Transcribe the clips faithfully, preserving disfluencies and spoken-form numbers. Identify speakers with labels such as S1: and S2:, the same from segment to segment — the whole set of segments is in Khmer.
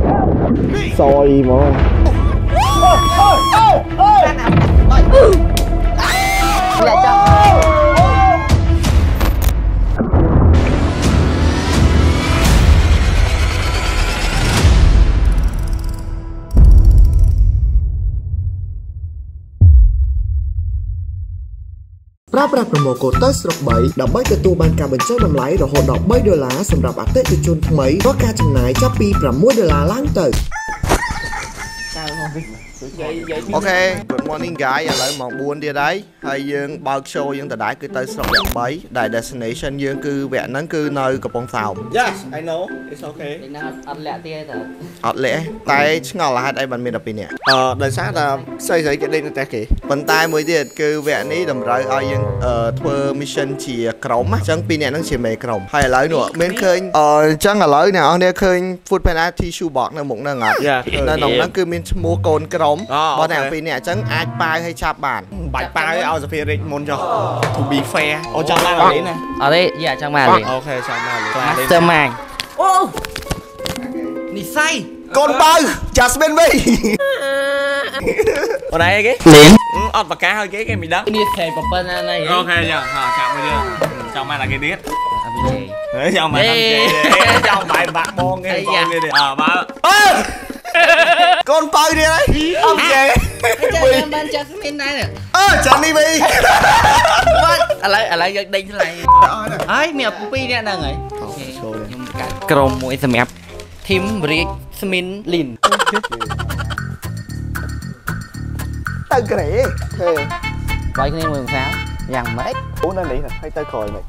S1: Soi mà.
S2: Lại cho.
S1: Pra pra promo code ទៅស្រុកបីដើម្បីទទួលបានការបញ្ចុះតម្លៃរហូតដល់3ដុល្លារសម្រាប់អតិថិជនថ្មីក៏ការចំណាយចាប់ពី6ដុល្លារឡើងទៅ
S3: Ok, good morning guys, ឥឡូវម៉ោងbốnទៀតហើយហើយយើងបើក show យើងដដែលគឺទៅស្រុកវគ្គបីដែល destination យើងគឺវគ្គហ្នឹងគឺនៅកំពង់សោម
S4: Yes, I know. It's okay.
S2: ណាអត់លាក់ទៀតទៅ
S3: អត់លាក់តែឆ្ងល់ហេតុអីបានមាន12នាក់
S4: អឺដោយសារតែស្អីស្អីគេដេញនៅផ្ទះគេ
S3: ប៉ុន្តែមួយទៀតគឺវគ្គនេះតម្រូវឲ្យយើងធ្វើ mission ជាក្រុមអញ្ចឹងពីរនាក់ហ្នឹងជាមេក្រុមហើយឥឡូវនោះមានឃើញអញ្ចឹងឥឡូវអ្នកនរគ្នាឃើញ food panda tissue box នៅមុខហ្នឹងអត់នៅក្នុងហ្នឹងគឺមានឈ្មោះកូនក្រុមបើតែពីរនាក់អញ្ចឹងអាចប៉ាវឲ្យចាប់បាន
S4: បាច់ប៉ាវឲ្យសុភារិចមុនចុះ to be fair អូចាំបានលេណា
S2: អត់ទេយ៉ាចង់មកលេ
S4: អូខេចាំបានលេ
S2: Master Mind អូនិស័យក
S3: ូនបើ Jasmine វិញ
S4: អូនឯងគេ
S2: លេង
S4: អត់បកាឲ្យគេគេមិនដឹង
S2: នេះខែប្រប៉ុណ្ណានេះ
S4: អូខេចាហាកាប់មួយទៀតចង់បានតែគេទៀត
S2: អភិជ័យ
S4: ហេចង់បានតែគេចង់បាយបាក់បងគេបងគេទៀតអើបើអើ
S3: កូនបើទៀតហើយអត់គេ
S2: ចាំបានចាស់ស្មានដែរ
S3: អើចាំនេះវិញ
S2: ឥឡូវឥឡូវយើងដេញថ្លៃហើយមានពីរនាក់ហ្នឹងហើយអូខេខ្ញុំកាត់ក្រុមមួយសម្រាប់ធីមរៀកស្មីនលីន
S3: ទៅក្រេហេ
S2: បាយគ្នាមួយម្ខាយ៉ាងម៉េច
S3: អូននៅនេះហើយទៅក្រោយមិន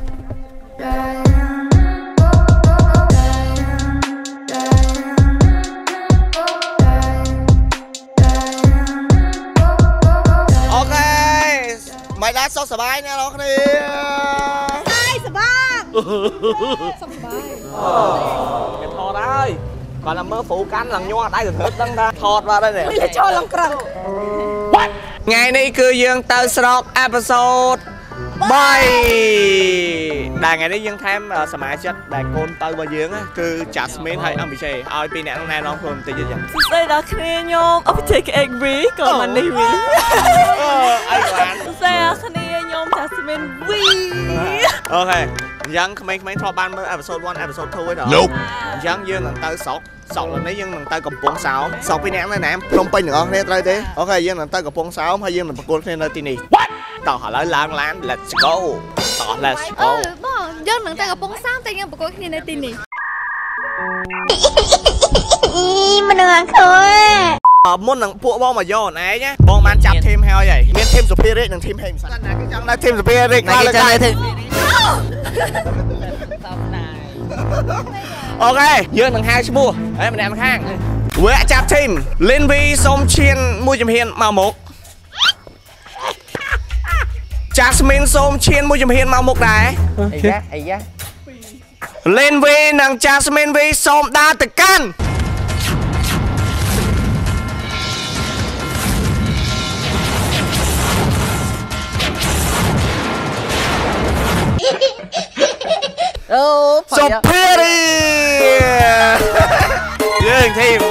S3: អូខេមិនដែរសុខសប្បាយអ្នកនរគ្នា
S5: Hai sập ba. Sập ba.
S4: គេថតហើយគាត់តែមើលហ្វូកាន់ឡើងញ័រដៃទៅធ្វើដឹងថាថតបាត់ហើយនេះ
S5: Bây giờ cho lòng cẳng.
S4: ថ្ងៃនេះគឺយើងទៅស្រុកអេពីសូត 3 ដែលថ្ងៃនេះយើងថែមសមាជិកដែលកូនទៅរបស់យើងគឺ Jasmine ហើយ អំពីជ័យឲ្យពីរអ្នកណែនាំខ្លួនបន្តិចទៀតចឹង
S5: Đây là khi nhôm ở trên cái egg V còn mà đi V.
S4: អីបាន
S5: Đây là khi nhôm Jasmine V.
S4: អូខេអញ្ចឹងក្មេងៗធ្លាប់បានមើល episode one episode two ឯណោះអញ្ចឹងយើងនឹងទៅស្រុកស្រុកនេះយើងនឹងទៅកំពង់សោមស្រុកពីរអ្នកនៅណាភ្នំពេញទាំងអស់គ្នាត្រូវទេអូខេយើងនឹងទៅកំពង់សោមហើយយើងនឹងប្រកួតគ្នានៅទីនេះតោះឥឡូវឡើងឡាន let's go តោះ let's go
S5: Ừ, bỏ dân đừng tay gặp bông sáng tay nhau bọc cái này tin này. Mình đừng ăn thôi.
S4: មុននឹងពួកបងមកយកអូនឯងណាបងបានចាប់ធីមហើយហើយមានធីមសុភារិចនិងធីមហេមសាណាគេចង់នៅធីមសុភារិចណាគេចង់នៅធីមអូខេយើងនឹងហៅឈ្មោះហើយម្នាក់ម្ខាងវែកចាប់ធីមលីនវីសូមឈានមួយជំហានមកមុខ Jasmine សូមឈានមួយជំហានមកមុខដែរអីយ៉ាអីយ៉ា Lin V និង Jasmine V សូមដើរទៅកាន់
S2: អូ
S4: Superior យើងធីម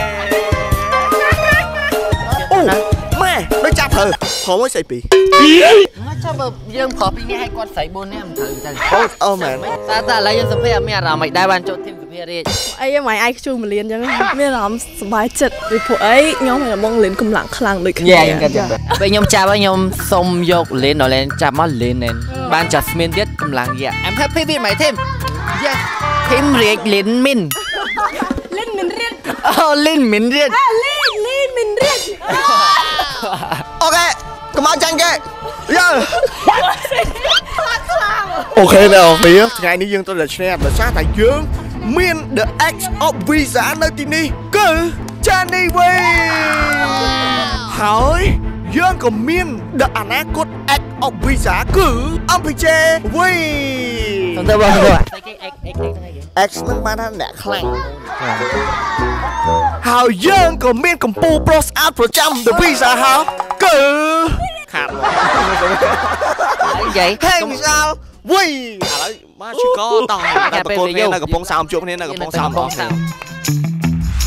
S4: អូម៉ែដូចចាប់ធ្វើព្រមមួយស្អីពីរ
S2: មកចាំបើយើងប្រពីរនេះឲ្យគាត់ស្រីbốnនាក់មិនត្រូវអញ្ចឹង
S4: អូអូមែន
S2: តែតែឥឡូវយើងសុភាមានអារម្មណ៍មិនដែរបានចូលធីមសុភារាជ
S5: Ai em mày ai chu mà liền chứ. Biết là sập bài chật vì phụ ấy nhóm này là mong lên cầm lặng khlang được.
S2: យ៉ាយើងកាត់ចាំពេលខ្ញុំចាប់ហើយខ្ញុំសុំយកលេនដល់លេនចាប់មកលេនបាន Jasmine ទៀតកម្លាំងយ៉ា I'm happy with my team yes team រៀកលេនមីន
S5: Lên mình riết.
S2: អូលេនមីនរៀក
S5: À lên lên mình riết.
S3: អូខេកុំឲ្យចាញ់គេយើ
S4: អូខេអ្នកនរគ្នាថ្ងៃនេះយើងត្រូវតែឈ្នះដោយសារតែយើងមាន the X of Visa នៅទីនេះគឺ Jenny V ហើយយើងក៏មាន the អនាគត X of Visa គឺ អំពីជេ V
S2: ទៅទៅបងទៅតែគេ X X
S4: X នឹងបានថាអ្នកខ្លាំងហើយយើងក៏មានកម្ពុជាប្រុសស្អាតប្រចាំ the Visa ហើយគឺខាត់
S2: អីយាយ
S4: ហេមីសាលវីឥឡូវមកឈឺកតោះតែប្រកួតគ្នានៅកំពង់សោមជួបគ្នានៅកំពង់សោមបង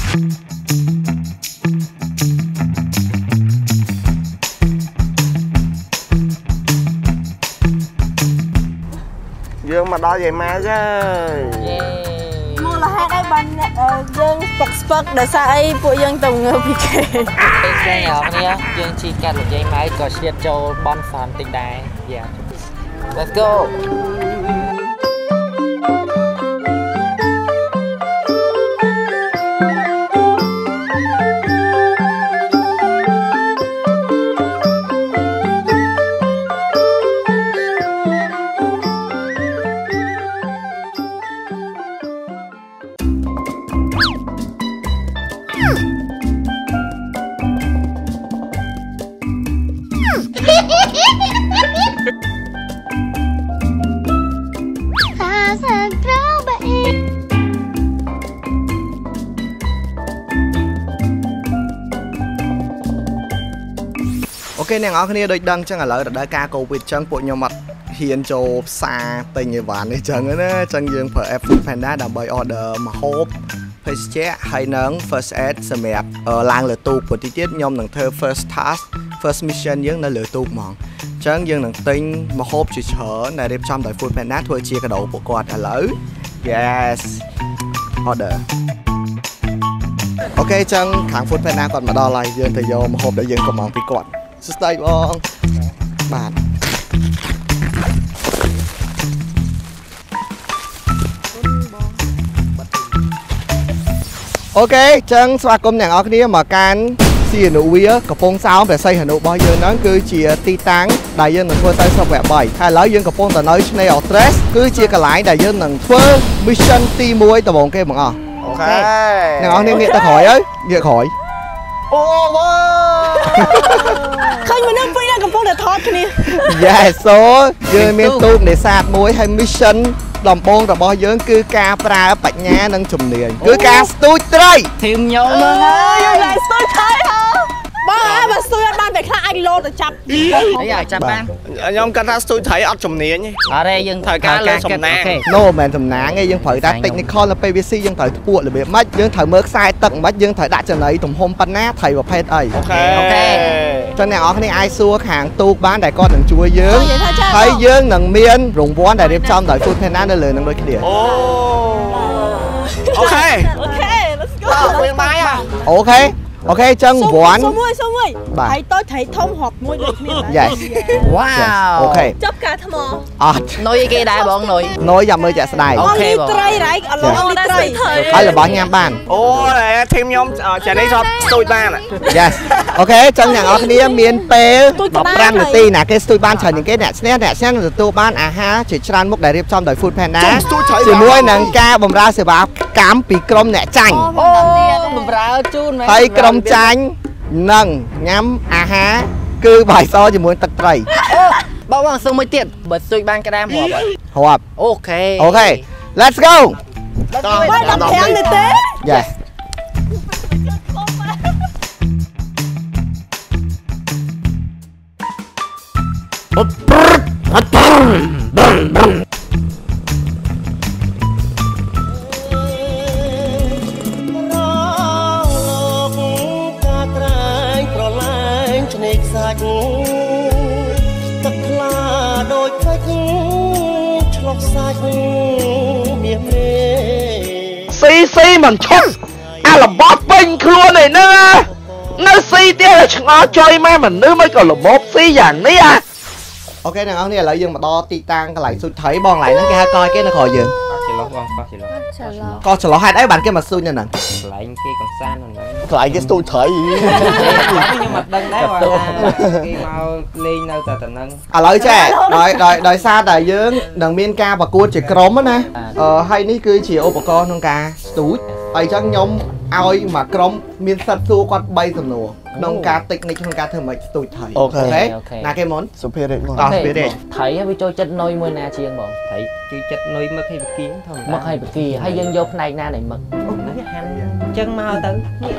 S4: mà đo vậy mà chứ
S5: mua là hai đây bạn dương bật bật để sao ấy phụ dương tùng ngư bị kề
S2: cái nhỏ này dương chi cắt một dây máy có xịt cho bon phòn tinh đài yeah let's go
S3: ok nè ngõ kia đôi đăng chẳng là lỡ đã ca covid chẳng bộ nhau mặt hiền cho xa tình như bạn ấy chẳng nữa chẳng dương phở F Panda đã bởi order mà hộp face check hay nâng first aid sẽ mẹp ở làng lửa tụ của tí tiết nhóm nâng thơ first task first mission dương là lửa tụ mòn chẳng dương nâng tinh mà hộp chỉ chở này đẹp trong đời Food Panda thôi chia cái đầu bộ quạt là lỡ yes order ok chẳng kháng Food Panda còn mà đo lại dương thì vô mà hộp để dương còn mong tí quạt stay bong bạn ok chân xoa công nàng ở kia mà can xì nụ vía cặp phong sao về xây hà nội bao giờ nó cứ chia ti táng đại dân là thua tay sau vẽ bảy hay lấy dân cặp phong tờ nói này ở stress cứ chia cả lái đại dân là thua mission ti muối tờ bồn kia bằng à
S4: ok
S3: nàng ở kia ta khỏi ấy việc khỏi
S4: ô
S5: khơi mình đang phi đang cầm phong để thoát cái này
S3: dạ số giờ miền tôm để sạt muối hay mission đồng bông rồi bao giờ cứ ca pra bạch nhá nâng chùm liền cứ ca stui trai
S2: thêm nhau
S5: nữa là stui trai hả bao ai mà stui ban về khác anh lô để chập
S2: đấy à chập ban
S4: nhóm căn thác stui thấy ở chùm liền nhỉ
S2: ở đây dân
S4: thời ca lên chùm nang
S3: no man chùm nang nghe dân phải ra technical là pê vê xê dân thời buộc là bị mất dân thời mơ sai tận mất dân thời đã chân ấy tùng hôm pan nát thầy và pet ấy
S4: ok
S2: ok
S3: cho nên ở cái này ai xua hàng tu bán đại con đừng chui dương thấy dương đừng miên rùng vón đại đẹp trong đời Food Panda nên lời đừng đôi cái
S4: ô ok
S5: ok let's go
S4: quyền bài à
S3: ok ok chân vón
S5: số mươi số mươi thấy tôi thấy thông hộp môi được
S3: yes
S2: wow
S3: ok
S5: chấp cả thầm
S3: à
S2: nói cái đại bọn nội
S3: nói dầm ơi chả sai
S2: ok
S5: bọn trai đấy ở lông đi trai
S3: hay là bọn nhám bàn
S4: ô này thêm nhóm chả đây cho tôi ban này
S3: yes ok chân nhà ở cái miền pê bọc ram được ti nè cái tôi ban chờ những cái nẹt nẹt nẹt nẹt là tôi ban à ha chỉ tràn mốc đại đẹp trong đời Food Panda chỉ muối nàng ca bầm ra sẽ báo cám bị crom nẹt chanh thấy crom chanh nâng nhắm à ha cứ bài so chỉ muốn tật trầy
S2: bao bằng sông mới tiện bật xuôi ban cái đam hộp
S3: hộp
S2: ok
S3: ok let's go
S5: quay làm thèm để tế
S3: yes
S6: xí xí mình chốt à là bóp bình luôn này nữa nó xí tiếc là chẳng có chơi mà mình nữa mới còn là bóp xí dạng ní à
S3: ok nè ông này lại dương mà đo ti tan cái lại tôi thấy bon lại nó cái coi cái nó khỏi dương con chờ lo hai đấy bạn cái mà xui nha nè
S2: lại kia còn xa nữa
S3: lại cái tôi thấy
S2: nhưng mà đừng đấy mà khi mau lên đâu từ từ nâng
S3: à lợi trẻ đòi đòi đòi xa đại dương đằng miên ca và cua chỉ crom á nè ờ hay ní cứ chỉ ô con không ca túi ấy chẳng nhóm ai mà crom miên sắt xua con bay tầm nổ nông ca tịch này không ca thơm mấy tôi thấy ok là cái món
S6: spirit
S3: à spirit
S2: thấy với cho chất nôi mưa na chiên bọn thấy chứ chất nôi mất hay bực kiến thôi mất hay bực kia hay dân vô này na này mực chân mau tới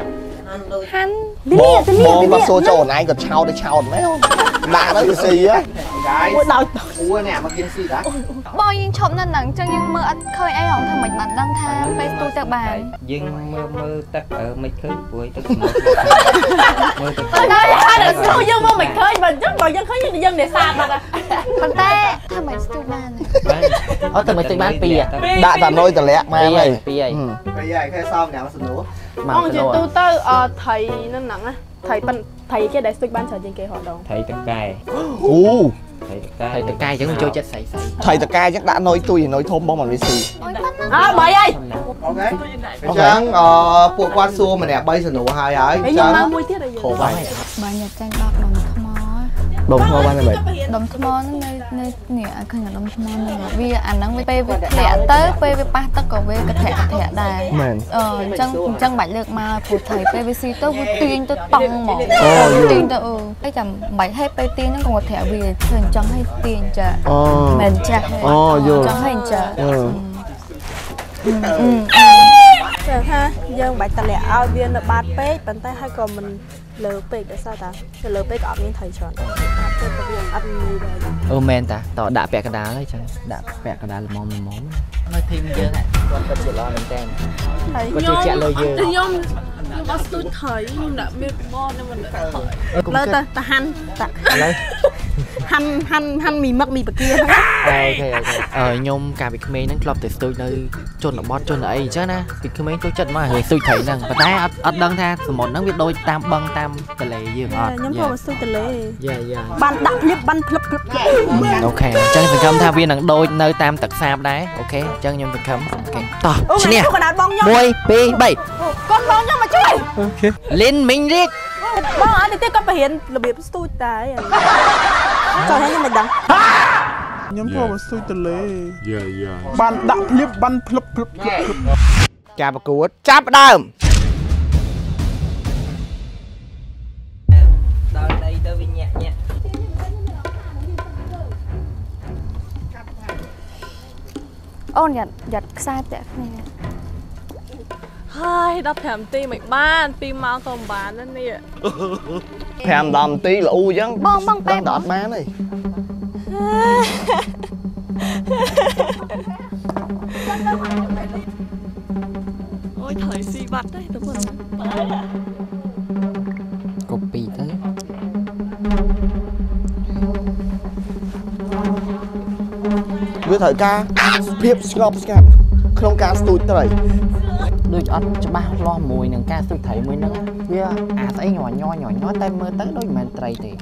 S5: hắn
S4: bò bò mà xô cho ổn anh còn chào để chào mấy không đã đấy cái gì á
S3: Guys,
S5: đau
S3: ua nè mà kia gì đó.
S7: បងយើងឈប់នៅហ្នឹងចឹងយើងមើលអត់ឃើញអីហងថាមិនបានដឹងថាពេលទូទៅបាន
S8: យើងមើលមើលទឹកអឺមិនឃើញព្រួយទឹកមើលមើលទឹក
S5: តែថាដល់ស្ទូយើងមកមិនឃើញបើចឹងបើយើងឃើញយើងយើងនេសាទបាត់
S7: ប៉ុន្តែថាមិនស្ទូបាន
S2: អត់តែមិនទឹកបានពីរ
S4: đã tạm nôi tờ lẹ mà
S2: ពីរ
S4: này
S2: ពីរ
S3: Bây giờ cái sao nè mà sừng nổ.
S2: មក
S5: បងជាទូទៅថៃនៅហ្នឹងណាថៃប៉ិនថៃគេដែលស្ទូចបានច្រើនជាងគេហត់ដង
S8: ថៃតកែ
S4: u
S8: ថៃតកែ
S2: ហើយតកាយចឹងចូលចិត្តស្អីស្អី
S4: thầy tờ ca chắc đã nôi tôi nôi thôm bông bằng xì
S5: អើបីអី
S3: Ok. Chẳng ờ bộ quan xua mà nè bay sừng nổ hai ấy.
S5: ខ្ញុំមកមួយទៀតឲ្យយើង
S3: Khổ vậy.
S7: បើញ៉ាំចាញ់ដកដុំថ្ម
S4: bông hoa ban này vậy
S7: ដុំថ្មហ្នឹងនៅនៅនេះអត់ឃើញដុំថ្មហ្នឹងវាអាហ្នឹងវាពេលវាធ្លាក់ទៅពេលវាប៉ះទឹកក៏វាកធាក់កធាក់ដែរ
S4: មែន
S7: អឺអញ្ចឹងអញ្ចឹងបាច់លើកមកព្រោះថៃពេលវាស៊ីទៅវាទាញទៅតង់ហ្មងទាញទៅអឺហើយចាំបាច់ឲ្យពេលទាញហ្នឹងក៏ធាក់វាឃើញអញ្ចឹងឲ្យទាញចា
S4: អូ
S7: មិនចាស់
S4: អូយល់
S7: អញ្ចឹងឲ្យអញ្ចឹង
S4: អឺ
S5: តែថាយើងបាច់តម្លាក់ឲ្យវានៅបាតពេកប៉ុន្តែហើយក៏មិនលើពេកដោយសារតាទៅលើពេកក៏អត់មានថៃច្រើនបាតពេកក៏វាអត់មានដែរ
S2: អឺមែនតាតដាក់ពាក់កណ្ដាលហើយចឹងដាក់ពាក់កណ្ដាលល្មមល្មមនៅធីមយើងហ្នឹងគាត់ពិតជាល្អមែនតើ
S5: ហើយ
S2: គាត់ជឿជាក់លើយើង
S5: ខ្ញុំខ្ញុំអត់ស្ទូចថៃខ្ញុំដាក់មានបបនៅមិនថៃលើទៅតាហាន់តា
S2: ឥឡូវ
S5: ហាន់ហាន់ហាន់មីមឹកមីបកា
S2: អូខេអូខេអឺខ្ញុំកាលពីក្មេងហ្នឹងធ្លាប់ទៅស្ទូចនៅជនបទជនអីអញ្ចឹងណាពីក្មេងចូលចិត្តមករឿងស្ទូចត្រីហ្នឹងប៉ុន្តែអត់អត់ដឹងថាសមុទ្រហ្នឹងវាដូចតាមបឹងតាមទន្លេយើងអត់
S5: ខ្ញុំក៏មកស្ទូចទលេ
S2: យ៉ាយ៉ា
S5: បានដាក់ភ្លៀបបានភ្លឹបភ្លឹប
S2: អូខេអញ្ចឹងសង្ឃឹមថាវានឹងដូចនៅតាមទឹកសាបដែរអូខេអញ្ចឹងខ្ញុំសង្ឃឹមអូខេតោះឈ្នះ
S5: កណ្ដាលបងខ្ញុំ
S2: 1 2 3
S5: កូនបងខ្ញុំមកជួយ
S2: លិនមីងរៀក
S5: បងអត់ទេគាត់បរៀនរបៀបស្ទូចតែចុះខ្ញុំមិនដឹង
S9: ខ្ញុំចូលមកស្ទូចទលេយ៉ាយ៉ាបានដាក់ភ្លៀបបានភ្លឹបភ្លឹបភ្លឹប
S4: ការប្រកួតចាប់ដើម
S8: ដល់ដីទៅវាញាក់ញាក់
S7: អូនយ៉ាត់យ៉ាត់ខ្សែតាក់គ្នា
S5: ហើយដល់ប្រាំនាទីមិនបានពីម៉ោងទៅមិនបានណានេះ
S4: 5 10ទីល្អអញ្ចឹង
S7: បងបងបែប
S4: ដល់អត់បានទេ
S5: អូយថៃស៊ីបាត់ទេទៅមើល
S2: កូពីទៅ
S4: វាត្រូវការភាពស្ងប់ស្ងាត់ក្នុងការស្ទូចត្រី
S2: ដូចអត់ច្បាស់លាស់មួយនឹងការស្ទូចត្រីមួយហ្នឹងវាអាស្អីញ័រញ័រញ័រញ័រតែមើលទៅដូចមិនមែនត្រីទេ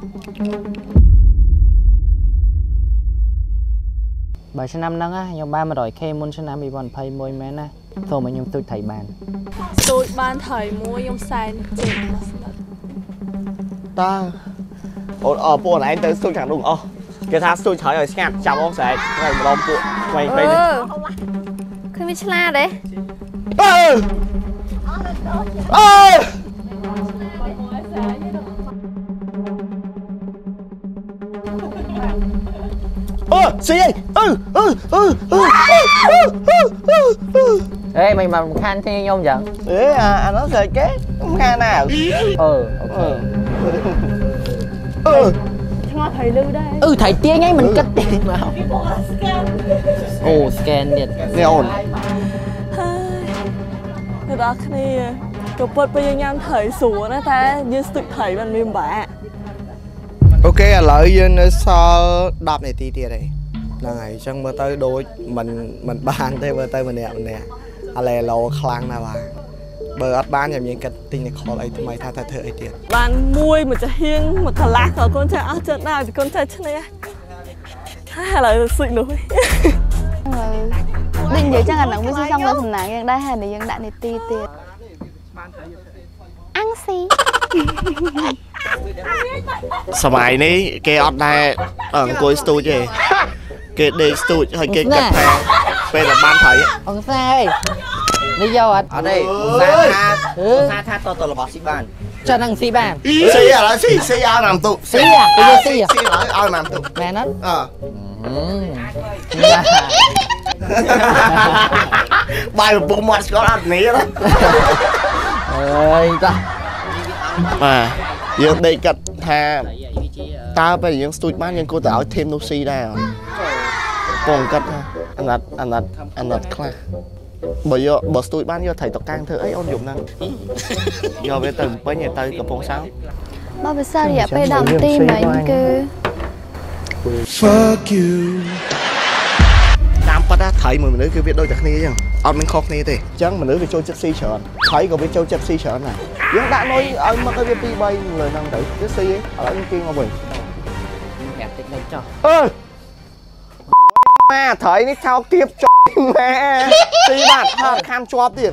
S2: បើឆ្នាំហ្នឹងខ្ញុំបាន 100k មុនឆ្នាំ 2021 មែនណាសូមឲ្យខ្ញុំស្ទូចត្រីបាន
S5: ស្ទូចបានថៃមួយខ្ញុំសែនចេញ
S4: តើអូនអពួកឯងទៅស្ទូចខាងនោះអស់គេថាស្ទូចត្រីឲ្យស្ងាត់ចាប់អស់ស្រែកថ្ងៃម្ដងពួកថ្មីពេក
S7: ឃើញវាឆ្លាតទេ
S4: អើអើអូស៊ីអឺអឺអឺអឺ
S2: អេមិនបានរំខានទេខ្ញុំចឹង
S4: អេអាអានោះស្រែកគេរំខានណា
S2: អឺអូខេ
S4: អឺ
S5: ឆ្ងល់ថៃលឺដែរ
S2: អឺត្រីទាញហ្នឹងមិនគិតទេមកអូ scan ទៀត
S4: នេះអូន
S5: ទៅដល់គ្នាក៏ពុតពេលយើងញ៉ាំថៃស្រួលណាតែយើងស្ទូចថៃមិនមានបាក់
S3: អូខេឥឡូវយើងនៅសល់10នាទីទៀតឯងហ្នឹងហើយអញ្ចឹងមើលទៅដូចមិនមិនបានទេមើលទៅម្នាក់ម្នាក់ឥឡូវឡូខ្លាំងណាស់បាទបើអត់បានខ្ញុំយើងគិតទិញតែខលអីថ្មីថាថាធ្វើអីទៀត
S5: បានមួយមកចាស់ហៀងមកកន្លះក៏កូនចាស់អស់ចិត្តដែរពីកូនចាស់ឈ្នះហើយឥឡូវស្ទូចនោះ
S7: ដូចនិយាយចឹងអាហ្នឹងវាសំដល់សំណាងយើងដែរហើយយើងដាក់នីតិទៀតអាំងស៊ី
S4: សម័យនេះគេអត់ដែរអង្គុយស្ទូចទេគេដេកស្ទូចហើយគេគិតថាពេលតែបានត្រី
S2: អង្គសាអើយនេះយកអត់
S4: អត់ទេសាថាសាថាតតរបស់ស៊ីបាន
S2: ចាហ្នឹងស៊ីបាន
S4: ស៊ីឥឡូវស៊ីស៊ីឲ្យតាមទូ
S2: ស៊ីអាទៅស៊ី
S4: ស៊ីឲ្យឲ្យតាមទូ
S2: មែនអត់
S4: អឺ បាយពពុះមាត់ស្គាល់អត់នេះទេ
S2: អើយតោះ
S4: à dương đây cật tha ta bây giờ stui bán nhưng cô tạo thêm nô si đây còn cật anh đặt anh đặt anh đặt class bởi giờ bờ stui bán giờ thầy tộc cang thơ ấy ôn dụng năng giờ về từ với nhà tây cặp phong sáu
S7: bao giờ sao vậy bây đầm tim mà anh cứ
S3: fuck you
S4: tam bắt á thấy mình nữ cứ biết đôi chặt ni chứ ông mình khóc ni thì chẳng mình nữ về chơi chất si chọn thấy còn biết chơi chất si chọn này nhưng đã nói ông mà cái việc đi bay người năng tự chất si ấy ở những kia mà mình ơi mà thấy ní thao tiếp cho mẹ tí bạn ha kham cho tiền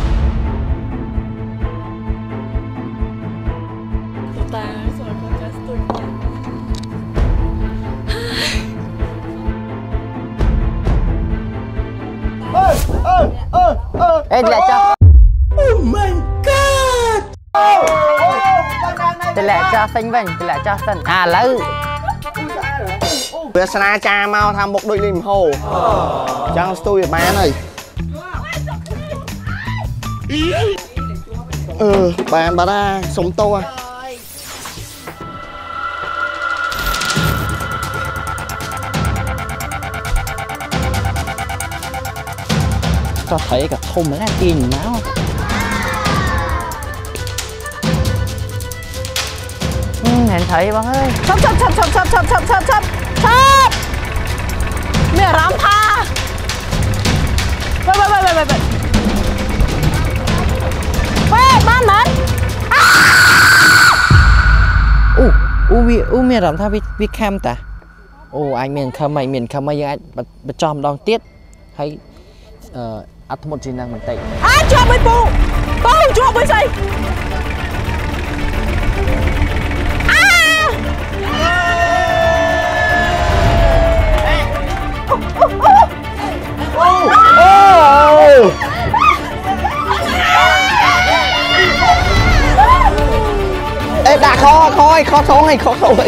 S4: ơi ơi ơi ơi
S2: ê lại cho
S3: oh my god
S2: thì lại cho xinh vinh thì lại cho xinh à lấy
S4: bây giờ cha mau tham một đôi lim hồ chẳng tôi về bán này ừ bàn bà ra sống to
S2: cho thấy cả thùng nó là tiền máu ừ, hẹn thấy bác ơi
S5: chop chop chop chop chop chop chop chop chop chop mẹ rắm tha vậy vậy vậy vậy vậy vậy ban man
S2: u u mi u mi rắm tha vi vi cam ta ô anh miền khăm mày miền khăm mày anh bật bật chom đong tiết hay ờ ăn một gì năng mình tệ
S5: à cho với bù bù cho với gì
S4: ê đã khó khó khó sống hay khó sống vậy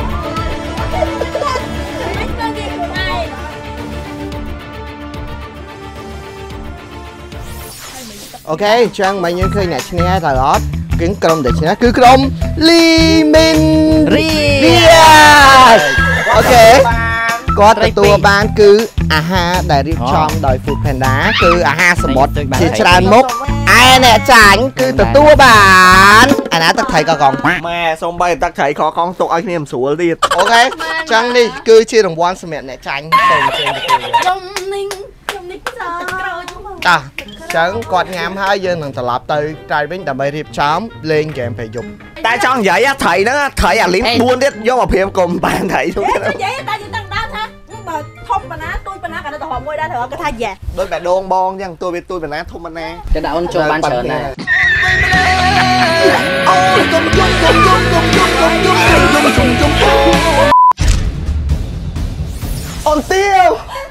S4: ok chăng mấy những khi này xin nghe thời đó kính cầm để xin cứ cầm Lee Min Rias ok cóตัวបានគឺអាហារដែលរៀបចំដោយ Food Panda គឺអាហារសមុទ្រជាច្រើនមុខឯអ្នកចាញ់គឺទទួលបានអាណាទឹកត្រីកកងម៉ែសូមបីទឹកត្រីកកងទុកឲ្យគ្នាមិនស្រួលទៀតអូខេចឹងនេះគឺជារង្វាន់សម្រាប់អ្នកចាញ់សូមជើញទៅខ្ញុំនឹងខ្ញុំនេះចោលតាចឹងគាត់ញ៉ាំហើយយើងនឹងត្រឡប់ទៅក្រៅវិញដើម្បីរៀបចំលេងហ្គេមពេលយប់តែចង់និយាយត្រីហ្នឹងត្រីអាលីនបួនទៀតយកមកព្រាមកុំបានត្រីទៅទៀតនិយាយតែយើងដឹងដែរថាបើធំប៉ុណ្ណាទួយប៉ុណ្ណាក៏នៅតែហមមួយដែរត្រូវគាត់ថាយ៉ាដូចបែដងបងចឹងទួយវាទួយប៉ុណ្ណាធំប៉ុណ្ណាទៅដាក់អូនចូលបានច្រើនណាស់អូយកុំយកុំយកុំយកុំយកុំយកុំយកុំយកុំអូនទៀវ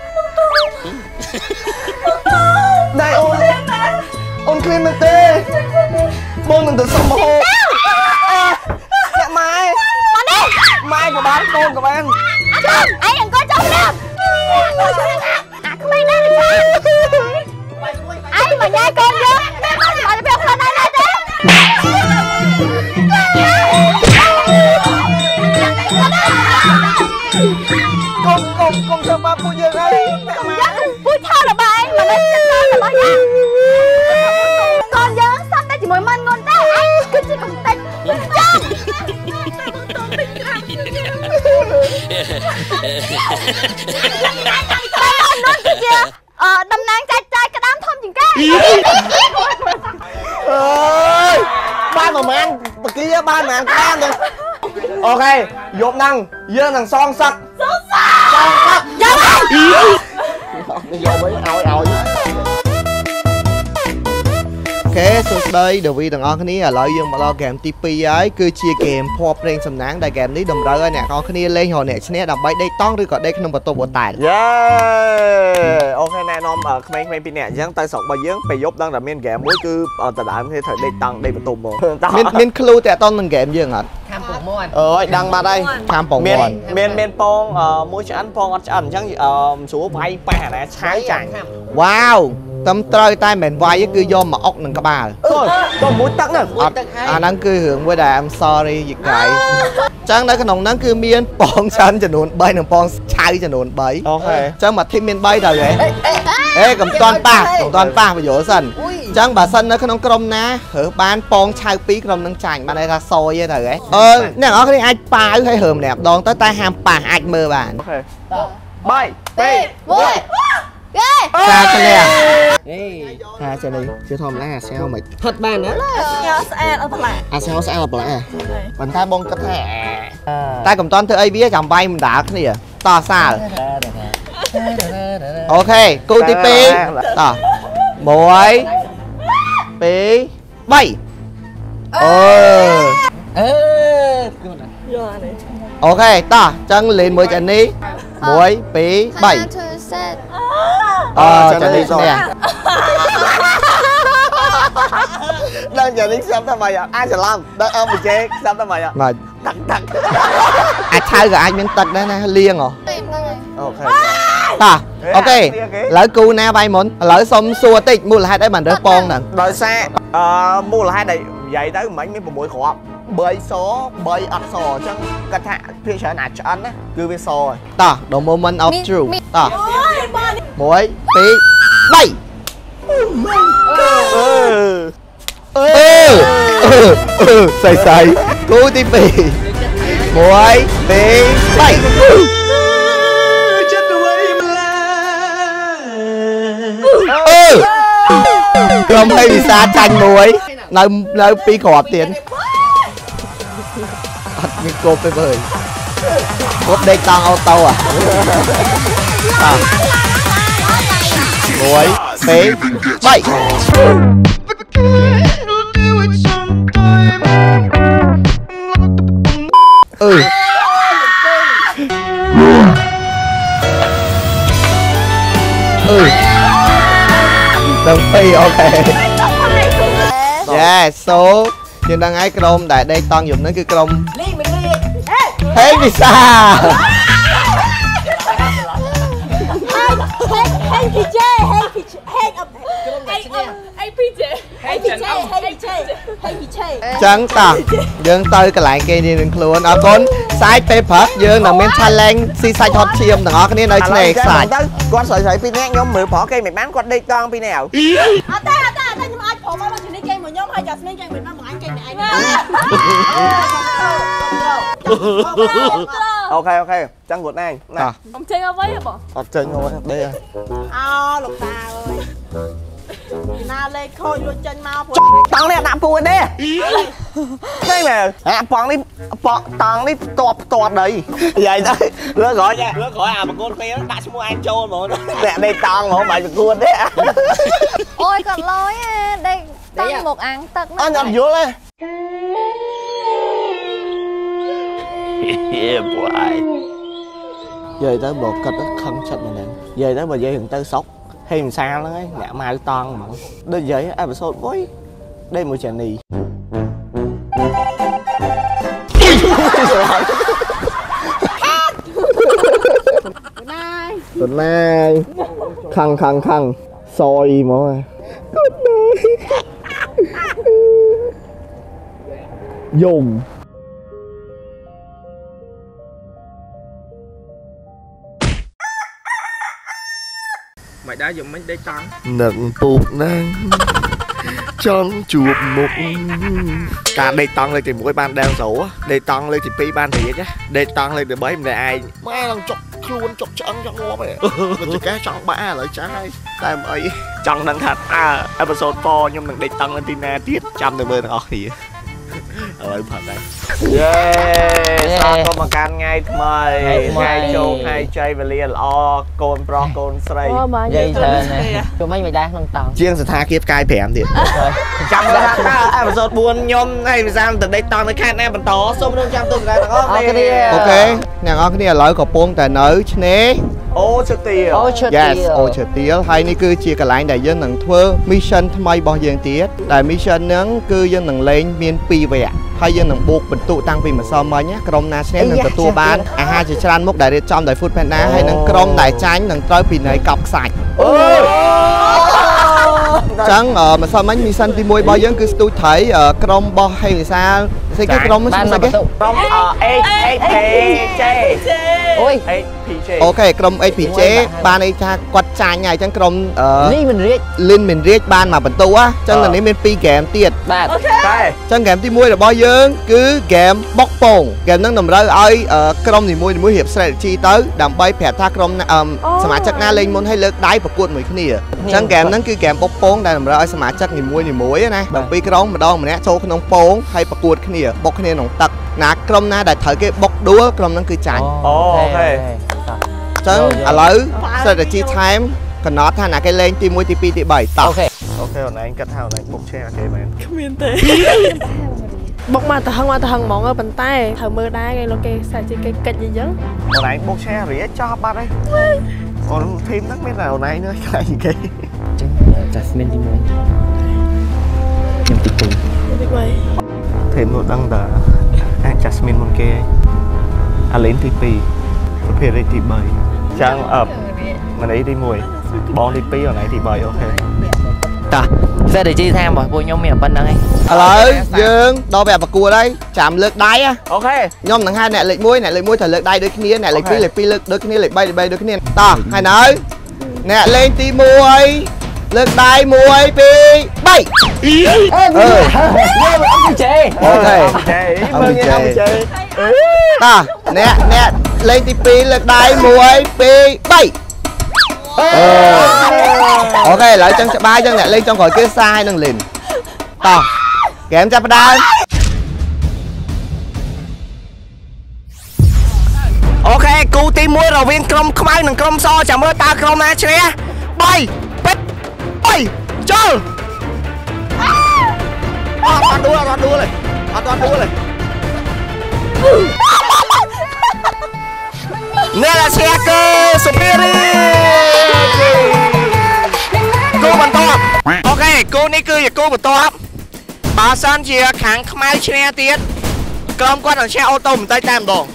S4: ណៃអូនអូនគ្លីនមែនទេបងនឹងទៅសុំមកហូបអ្នកម៉ែម៉ែក៏បានកូនក៏បានចាំអីអង្គចុះណាអាក្មេងណាស់អីមកញ៉ាយកូនយើងមកទៅពេលខ្លួនឯងទេកុំកុំកុំធ្វើបាបពួកយើងអីអ្នកម៉ែពួកថោរបស់ឯងមកនៅចិត្តរបស់យើងកូនយើងសត្វតែជាមួយមិនងន់ទេឯងគឺជាកំតិចចាំតែអូននោះគឺជាអឺតំណាងចាច់ចាយក្តាមធំជាងគេអើយបានប្រហែលបកាបានប្រហែលក្តាមទៅអូខេយប់ហ្នឹងយើងនឹងសងសឹកសងសឹកសងសឹកយកហើយយកវិញឲ្យឲ្យអូខេសួស្តីដាវីទាំងអស់គ្នាឥឡូវយើងមកដល់ហ្គេមទីពីរហើយគឺជាហ្គេមភ័ព្វព្រេងសំណាងដែលហ្គេមនេះតម្រូវឲ្យអ្នកនរគ្នាលេងរកអ្នកឈ្នះដើម្បីដេកតង់ឬក៏ដេកក្នុងបន្ទប់អូតែលយេអូខេណែនាំក្មេងៗពីរនាក់អញ្ចឹងទៅស្រុករបស់យើងពេលយប់ដឹងតែមានហ្គេមមួយគឺតដើមគ្នាត្រូវដេកតង់ដេកបន្ទប់មកមានមានឃ្លូតាក់តន់នឹងហ្គេមយើងអត់ខាំពងមាន់អើយដឹងបាត់ហើយខាំពងមាន់មានមានពងមួយឆ្អិនពងអត់ឆ្អិនអញ្ចឹងស្រួលវាយប៉ះអាណាឆៅចាញ់វ៉ាវ
S3: tấm trời tai mền vai cứ do mà ốc nâng các bà
S4: thôi còn mũi tắc nè
S3: à năng cứ hưởng với đà em sorry gì cái chẳng đấy cái nòng năng cứ miên bong chân cho nôn bay nòng bong chai cho nôn bay
S4: ok
S3: chẳng mà thêm miên bay đời vậy ê cầm toàn pa cầm toàn pa bây giờ sân chẳng bà sân nó cái nòng crom ná hở ban bong chai pí crom nâng chảnh bạn này ra soi vậy đời ấy ờ nè nó cái ai pa hay hờm nè đòn tới tay ham pa ai mơ bạn
S4: bay bay
S3: xa cho nè xa cho đi chưa thòm lá sao mày thật ban nữa à sao sao là lại mình thay bông cách thẻ tay cầm toàn thứ ấy biết cầm bay mình đá cái gì à to xa ok cô tí pi to muối pi bay ờ ok to chân lên mới chân đi muối pi bay ờ chân đi nè
S4: đang giờ đi xem tao mày à ai sẽ làm đang ôm bị chế xem tao mày à
S3: mà
S4: tắc tắc
S3: ai thay rồi ai miếng tật đấy nè liên rồi
S4: ok
S3: ta ok lỡ cu na bay muốn lỡ xong xua tích mua là hai đấy bàn đỡ pon nè
S4: đợi xe mua là hai đấy vậy tới mấy mấy buổi khó bơi số bơi ắt sò chứ cái thạ phía trở nạt cho anh á cứ với sò rồi
S3: ta the moment of truth ta muối tí bay ừ ừ ừ say say cô tí pì muối tí bay ừ không hay bị xa tranh muối nơi nơi pi khọp tiền nhưng cô phải bơi cốt đây tăng auto à à muối tí bay ừ ừ đồng phi ok yeah số nhưng đang ấy chrome tại đây toàn dùng nó cái chrome thế vì sao
S5: hey pê jê hey pê jê hey hey pê jê hey pê jê hey pê jê hey pê jê
S3: chẳng ta dương tới cái lại kia đi đừng luôn ở con side paper dương là miếng challenge si side hot chiêm thằng nó cái này nơi này xài
S4: con sợi sợi pin nét nhóm mười bỏ cây mày bán con đi con pin nào
S5: à ta ta ta nhưng mà ai bỏ bao nhiêu cây mà nhóm hai giờ mấy cây mình nó mà ăn cây này
S4: ok ok chân vượt này
S3: à
S5: ông chơi ở với hả
S4: ở trên ngồi đây à
S5: à lục tà ơi na lên khôi luôn chân mau
S4: tao này nạp buồn đấy đây mà à bọn đi bọn tao đi tọt tọt đấy vậy đấy nó gọi nha nó gọi à mà con phe nó đã mua ăn trâu mà mẹ đây tao mà mày được luôn đấy
S7: ôi còn lối đây tăng một ăn tật
S4: anh nhầm vô lên yeah boy về tới bột cật nó không chặt này nè về tới mà về hiện tới sốc hay làm sao nó ấy nhả mai toàn mà đây vậy episode với đây một chén nì tuần nay khăng khăng khăng soi mà dùng mày đã dùng mấy đế tăng nặng bột năng chân chuột một cả đây tăng lên thì mỗi ban đeo dấu đây tăng lên thì pi ban thì nhá đây tăng lên thì bấy mình ai mai lần chọc luôn chọc chân cho ngon mày mình chỉ cá chọn ba lại trái tại ấy chân năng thật à episode four nhưng mình đây tăng lên tina tiết trăm từ bên ngọt thì ở phần đây yeah sao có một can ngay mời ngay châu hai chơi và liền o côn pro côn sray
S2: vậy thôi nè tụi mấy mày đang không tao
S4: chiên sẽ tha kiếp cai phèm thiệt trong đó ta episode buồn nhom hay vì sao từ đây toàn cái can em mình to xong luôn trong tuần này nó
S3: ok nè ngon cái này là lỗi của pôn tại nữ nè
S4: ô chưa tiền
S2: ô chưa
S3: yes ô chưa tiền hay ni cứ chia cái lại đại dân nằng thưa mission thay mày bao dân tiết đại mission nắng cứ dân nằng lên miền pi về hay dân nằng buộc bình tụ tăng vì mà so mới nhá krom na snap nằng tua ban à hai chỉ tràn mốc đại trong đại food panda hay nằng krom đại tránh nằng tới pin này cọc sạch ចឹងម្សិលមិញមីសិនទីមួយរបស់យើងគឺស្ទូចថៃក្រុមរបស់ហេវិសាស្អីគេក្រុមស្អីគេ
S4: ក្រុម H H J
S2: អូយ
S4: H P J
S3: អូខេក្រុម H P J បានន័យថាគាត់ចាញ់ហើយអញ្ចឹងក្រុម
S2: លីមិនរៀច
S3: លីនមិនរៀចបានមកបន្ទូអញ្ចឹងនៅនេះមានពីរហ្គេមទៀត
S2: បាទ
S3: អូខេអញ្ចឹងហ្គេមទីមួយរបស់យើងគឺហ្គេមបុកពងហ្គេមហ្នឹងតម្រូវឲ្យក្រុមនីមួយៗរៀប strategy ទៅដើម្បីប្រាប់ថាក្រុមសមាជិកណាលេងមុនឲ្យលើកដៃប្រកួតមួយគ្នាអញ្ចឹងហ្គេមហ្នឹងគឺហ្គេមបុកពងដែលតម្រូវឲ្យសមាជិកនីមួយៗណាដល់ពីរក្រុមម្ដងម្នាក់ចូលក្នុងពងហើយប្រកួតគ្នាបុកគ្នាក្នុងទឹកណាក្រុមណាដែលត្រូវគេបុកដួលក្រុមហ្នឹងគឺចាញ់
S4: អូខេ
S3: អញ្ចឹងឥឡូវ strategy time កំណត់ថាណាគេលេងទីមួយទីពីរទីបីតោះ
S2: អូខេ
S4: អូខេអូនឯងគិតថាអូនឯងបុកឆេគេមែន
S5: គ្មានទេបុកមកទៅហឹងមកទៅហឹងហ្មងប៉ុន្តែត្រូវមើលដែរគេលោកគេសាច់គេកិច្ចអីចឹង
S4: អូនឯងបុកឆេរៀចោះបាត់ហើយអូនធីមហ្នឹងមានតែអូនឯងnữaខ្លាចគេ
S2: ចឹង Jasmine ទីមួយខ្ញុំទីពីរ
S5: ទីបី
S4: ធីមនោះដឹងតើអាច Jasmine មុនគេអាលេនទីពីរប្រភេទរីទីបីចឹងអឺម្នេះទីមួយបងទីពីរអូនឯងទីបីអូខេ
S2: តោះ strategy time របស់ពួកខ្ញុំមានប៉ុណ្្នឹងឯង
S3: ឥឡូវយើងដល់ពេលប្រកួតហើយចាំលើកដៃ
S4: អូខេ
S3: ខ្ញុំនឹងហៅអ្នកលេខមួយអ្នកលេខមួយត្រូវលើកដៃដូចគ្នាអ្នកលេខពីរលេខពីរលើកដូចគ្នាលេខបីលេខបីដូចគ្នាតោះហើយនៅអ្នកលេងទីមួយលើកដៃមួយពីរបីអឺ
S2: យើងអង្គជេ
S3: អូខេ
S4: អង្គជេអង្គជេ
S3: តោះអ្នកអ្នកលេងទីពីរលើកដៃមួយពីរបីអូខេឥឡូវចឹងច្បាស់ចឹងអ្នកលេងចុងក្រោយគេសាហើយនឹងលេងតោះហ្គេមចាប់ផ្ដើម
S4: អូខេគូទីមួយរវាងក្រុមខ្មៅនិងក្រុមសចាំមើលតើក្រុមណាឈ្នះបីពេជ្របីចូលអត់អត់ដួលអត់ដួលទេអត់អត់ដួលទេអ្នកឈ្នះគឺសុភីរីគូបន្ទាប់អូខេគូនេះគឺជាគូបន្ទាប់បើសិនជាខាងខ្មៅឈ្នះទៀតក្រុមគាត់នឹងឈ្នះអូតូបន្តិចតែម្ដង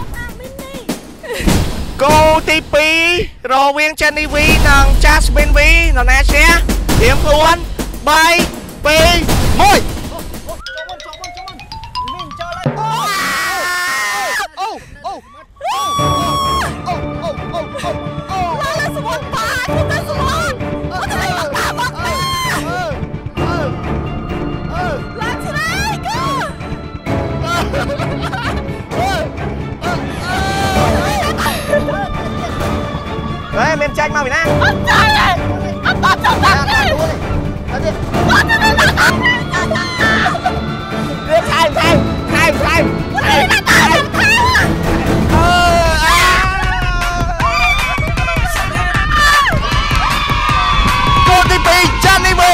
S4: គូទីពីររវាង Jenny V និង Jasmine V នរណាឈ្នះត្រៀមខ្លួនបីពីរមួយเฮ้ยเมนใจมาไปนะអត់ចាញ់ទេអត់បាត់ចាំបាត់ទេអត់ទេបាត់ទេវាខែខែខែខែខែអឺគូទីពីរចាន់នេះវិញ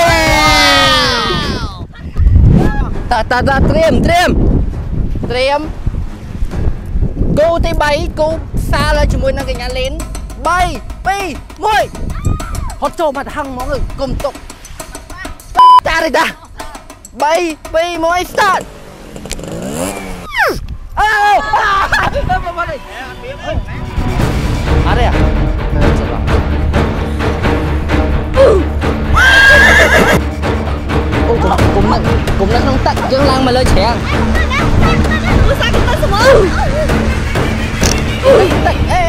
S2: តើតើត្រៀមត្រៀមត្រៀមគូទីបីគូសាលជាមួយនឹងកញ្ញាលីនបីពីរមួយហត់ចូលមកទៅហឹងហ្មងកុំຕົកតារីតាបីពីរមួយ start អើមកមកនេះអរេអូគុំនឹកគុំនឹកក្នុងទឹកយើងឡើងមកលើច្រាំងឧស្សាហ៍ទៅស្មើទឹកអេ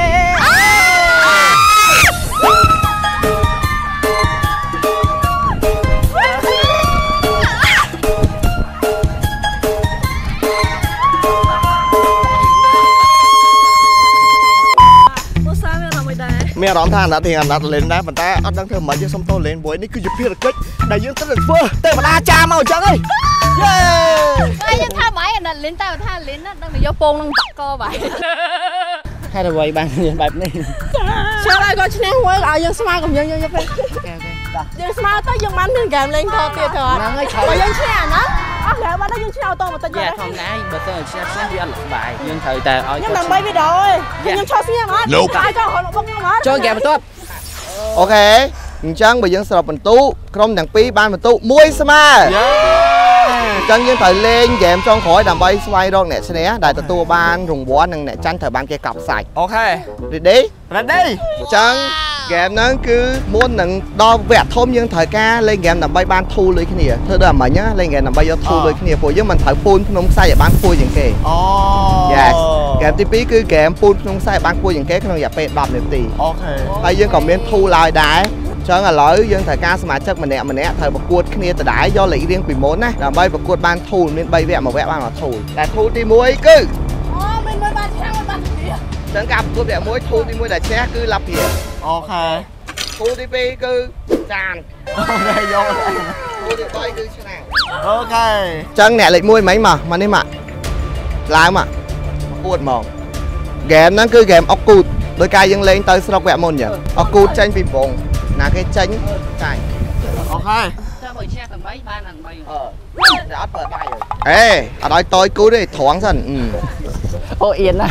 S4: មានអារម្មណ៍ថាអាណត្តិអាណត្តិលេងដែរប៉ុន្តែអត់ដឹងធ្វើមិនយើងសុំតោលេងមួយនេះគឺជាភារកិច្ចដែលយើងត្រូវធ្វើទេវតាចាមកអញ្ចឹងហីយេ
S5: ហើយយើងថាបាយអាណត្តិលេងតែថាលេងណាដឹងតែយកពងនឹងបាក់កបាយ
S2: ហេតុអ្វីបានយើងបែបនេះ
S5: ឆ្លើយគាត់ឈ្នះមួយឲ្យយើងស្មើកំយើងយើងយកទៅយើងស្មើទៅយើងបានមានហ្គេមលេងតទៀតទៅអត់ហ្នឹងហើយបើយើងឈ្នះណាអស់ហើយបាត់ហើយយើងឈ្នះអូតូបន្តិច
S2: យកធម្មតាបើទៅឈ្នះឈ្នះវាអត់ល្បាយយើងត្រូវតែឲ្យ
S5: ខ្ញុំដើម្បីវីដេអូឯងខ្ញុំឈប់ស្ងៀមអត់ឲ្យចូលរកបុកខ្ញុំអត់
S2: ចូលហ្គេមបន្ទាប់
S3: អូខេអញ្ចឹងបើយើងសរុបបន្ទុកក្រុមទាំងពីរបានបន្ទុកមួយស្មើអញ្ចឹងយើងត្រូវលេងហ្គេមចុងក្រោយដើម្បីស្វែងរកអ្នកឈ្នះដែលទទួលបានរង្វាន់និងអ្នកចាញ់ត្រូវបានគេកាប់សាច់
S4: អូខេ
S3: ready
S4: ready
S3: អញ្ចឹង game ហ្នឹងគឺមុននឹងដល់វគ្គធំយើងត្រូវការលេង game ដើម្បីបានធូរលុយគ្នាធ្វើដូចអាមិញណាលេង game ដើម្បីយកធូរលុយគ្នាព្រោះយើងមិនត្រូវពូនភ្នំខ្សាច់ឲ្យបានខ្ពស់ជាងគេអូ Yes game ទីពីរគឺ game ពូនភ្នំខ្សាច់ឲ្យបានខ្ពស់ជាងគេក្នុងរយៈពេលដប់នាទីអូខេហើយយើងក៏មានធូរឡើយដែរចឹងឥឡូវយើងត្រូវការសមាជិកម្នាក់ម្នាក់ត្រូវប្រកួតគ្នាដដែលយកលេខរៀងពីមុនណាដើម្បីប្រកួតបានធូរមានបីវគ្គមួយវគ្គបានមកធូរតែធូរទីមួយគឺអូមានមួយបានឆ្នាំមួយបានទីចឹងការប្រកួតវគ្គមួយធូរទីមួយដែលឈ្នះគឺឡាប់ព្រាអូខេធូរទីពីរគឺចានអូខេយកធូរទីបីគឺឆ្នាំអូខេចឹងអ្នកលេខមួយមិញមកមកនេះមកឡើងមកប្រកួតហ្មងហ្គេមហ្នឹងគឺហ្គេមអុកគូតដោយការយើងលេងទៅស្រុកវគ្គមុនចឹងអុកគូតចេញពីវងណាគេចេញចាញ់អូខេចាំឲ្យឈ្នះដើម្បីបានអាបីអឺតែអត់បើដៃអេអត់ឲ្យតយគូទេត្រង់សិនអូអៀនណា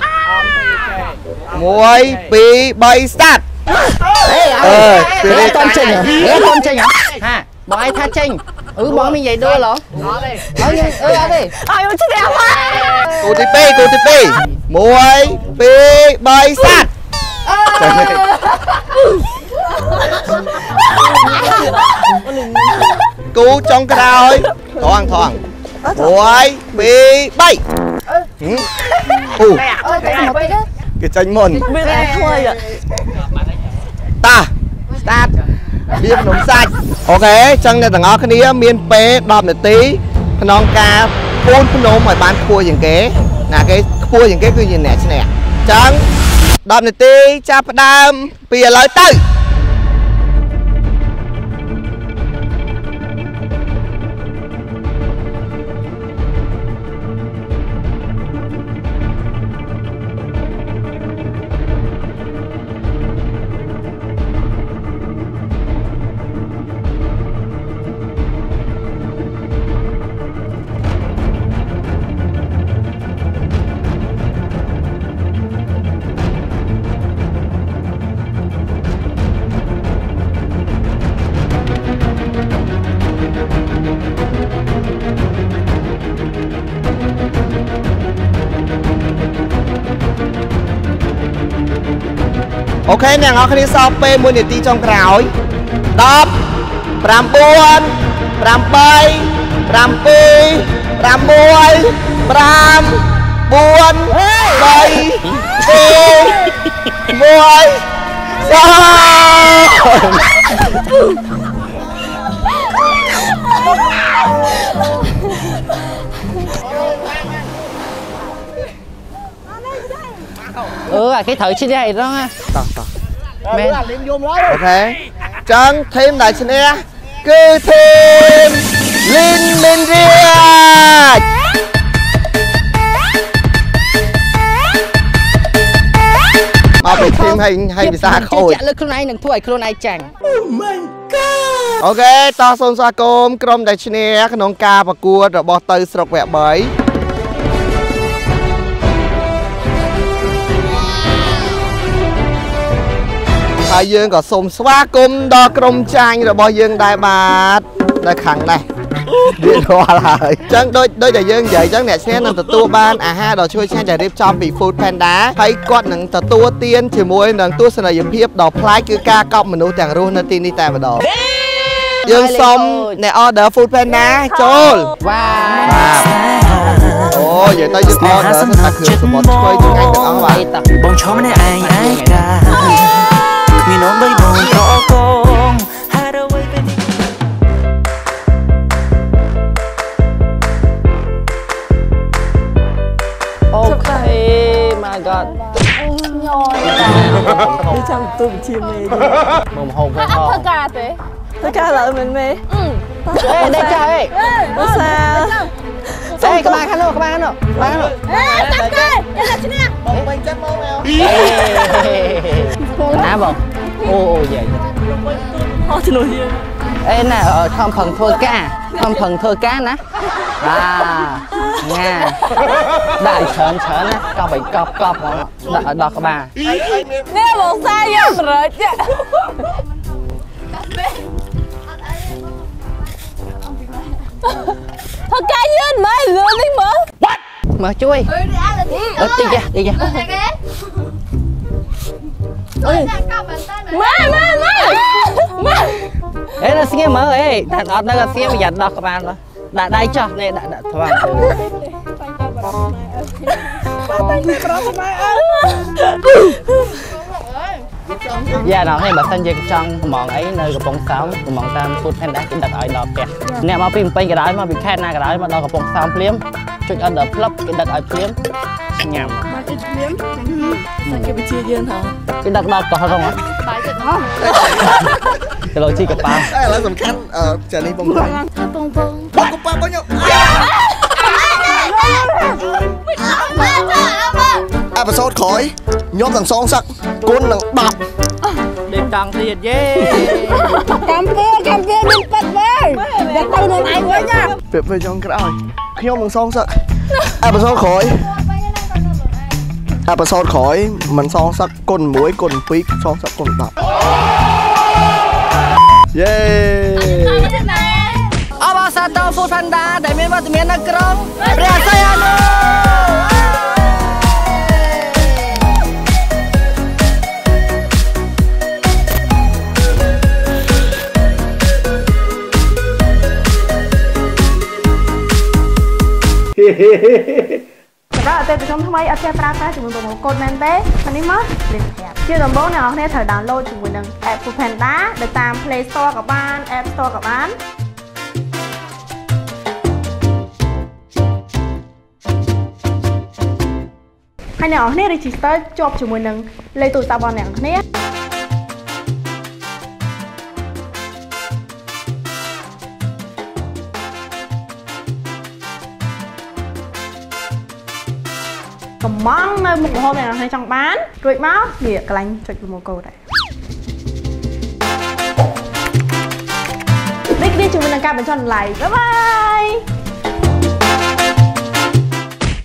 S3: មួយពីរបី start អេអើពេលតន់ចេញហ៎តន់ចេញហ៎ហាបងឯងថាចេញអឺបងមាននិយាយដួលហ៎អត់ទេអើអឺអត់ទេអើឈ្នះមកគូទីពីរគូទីពីរមួយពីរបី start គូចុងក្រោយថងថងមួយពីរបីអូគេចាញ់មុនមានតែថ្មីតា start វាភ្នំសាច់អូខេចឹងអ្នកទាំងអស់គ្នាមានពេលដប់នាទីក្នុងការពូនភ្នំឲ្យបានខ្ពស់ជាងគេណាគេខ្ពស់ជាងគេគឺជាអ្នកឈ្នះចឹងដប់នាទីចាប់ផ្ដើមពីឥឡូវទៅអូខេអ្នកនរគ្នាសល់ពេលមួយនាទីចុងក្រោយដប់ប្រាំបួនប្រាំបីប្រាំពីរប្រាំមួយប្រាំបួនបីពីរមួយសោអឺអាគេត្រូវឈ្នះអីហ្នឹងណាតោះតោះមែនលេងយំឡើយអូខេចឹងធីមដែលឈ្នះគឺធីមលីនលីនរាជមកពីធីមឲ្យឲ្យភាសាខូចលើខ្លួនឯងនឹងធ្វើឲ្យខ្លួនឯងចាញ់ Oh my god អូខេតោះសូមស្វាគមន៍ក្រុមដែលឈ្នះក្នុងការប្រកួតរបស់ទៅស្រុកវគ្គបីហើយយើងក៏សូមស្វាគមន៍ដល់ក្រុមចាញ់របស់យើងដែរបាទនៅខាងនេះវារាល់ហើយអញ្ចឹងដូចដូចដែលយើងនិយាយអញ្ចឹងអ្នកឈ្នះនឹងទទួលបានអាហារដ៏ឈ្ងុយឆ្ងាញ់ដែលរៀបចំពី Food Panda ហើយគាត់នឹងទទួលទានជាមួយនឹងទស្សនីយភាពដ៏ប្លែកគឺការកប់មនុស្សទាំងរស់នៅទីនេះតែម្ដងយើងសូមអ្នក order Food Panda ចូលបាទអូនិយាយទៅយើង order ទៅតែគ្រឿងសមុទ្រឆ្កុយទាំងអញទាំងអស់បាទបងឈរម្នាក់ឯងឯកាមាននំបីបងកកងហារអ្វីពេលនេះអូខេ my god ញយនេះចាំទូជាមេមកហូបទៅអត់ធ្វើការទេធ្វើការឡើយមែនមេអឺអេដេកចៅអេឧស្សាហ៍អេក្បាលខាងនោះក្បាលខាងនោះក្បាលខាងនោះអេចាប់គេយកឈ្នះបងវិញចាំមកមកណាបងអូអូយាយអត់ឆ្លុយអេណាខំប្រឹងធ្វើការខំប្រឹងធ្វើការណាបាទញ៉ាដាក់ច្រើនច្រើនណាកប់ឲ្យកប់កប់មកដាក់ឲ្យដល់ក្បាលនេះបងសាយកប្រេចធ្វើការយឺនមើលលឿននេះមើលមើលជួយអឺតិចតិច
S5: Má má má.
S2: Ê nó xíu mở ê, thật ọt nó xíu mà giật đọc các bạn rồi. Đã đây cho, này đã đã thôi. Dạ nó này bà thân về trong món ấy nơi Cà Pong sáu, món tam food panda cũng đặt ở đó kìa. Nè mà pin pin cái đó mà bị khen na cái đó mà đó Cà Pong sáu phím. Chút ở đó flop cái đặt ở phím. Nhầm.
S5: Mà cái phím. Sao cái bị chia dương hả?
S2: Cái đặt đó có không á?
S5: Phải chứ nó.
S2: Cái lối chi cái ba.
S3: Đây là tầm khăn ờ trở nên bông bông.
S5: Bông bông.
S3: Bông bông bông bao nhiêu? Episode khỏi nhóm thằng son sắc côn thằng đọc
S2: Đêm trăng thiệt dê.
S5: Cam phê cam phê mình bật với. Để tao nó lại với nha.
S3: Việc về trong cái ơi nhóm thằng son sắc episode khỏi episode khỏi mình son sắc côn muối côn pít son sắc côn đọc. Yeah.
S2: Avasato Food Panda để miền Bắc miền Nam Krong. Presayano.
S5: Đó là tên của chúng tôi ở trên trang cá chúng mình một code men té, anh em mất liền kẹp. Chưa đồng bố nào nên thời download chúng mình đừng app của Panda đểតាម Play Store กับบ้าน App Store กับบ้าน ហើយអ្នកនរគ្នា register ជាប់ជាមួយនឹងលេខទូរស័ព្ទរបស់អ្នកនរគ្នា កំងនៅមុខម្ហូបអ្នកនរគ្នាចង់បានរួចមកនេះកន្លែងចុចប្រម៉ូកូដដែរនេះគឺជាមួយនឹងការបញ្ចុះតម្លៃបាយបាយ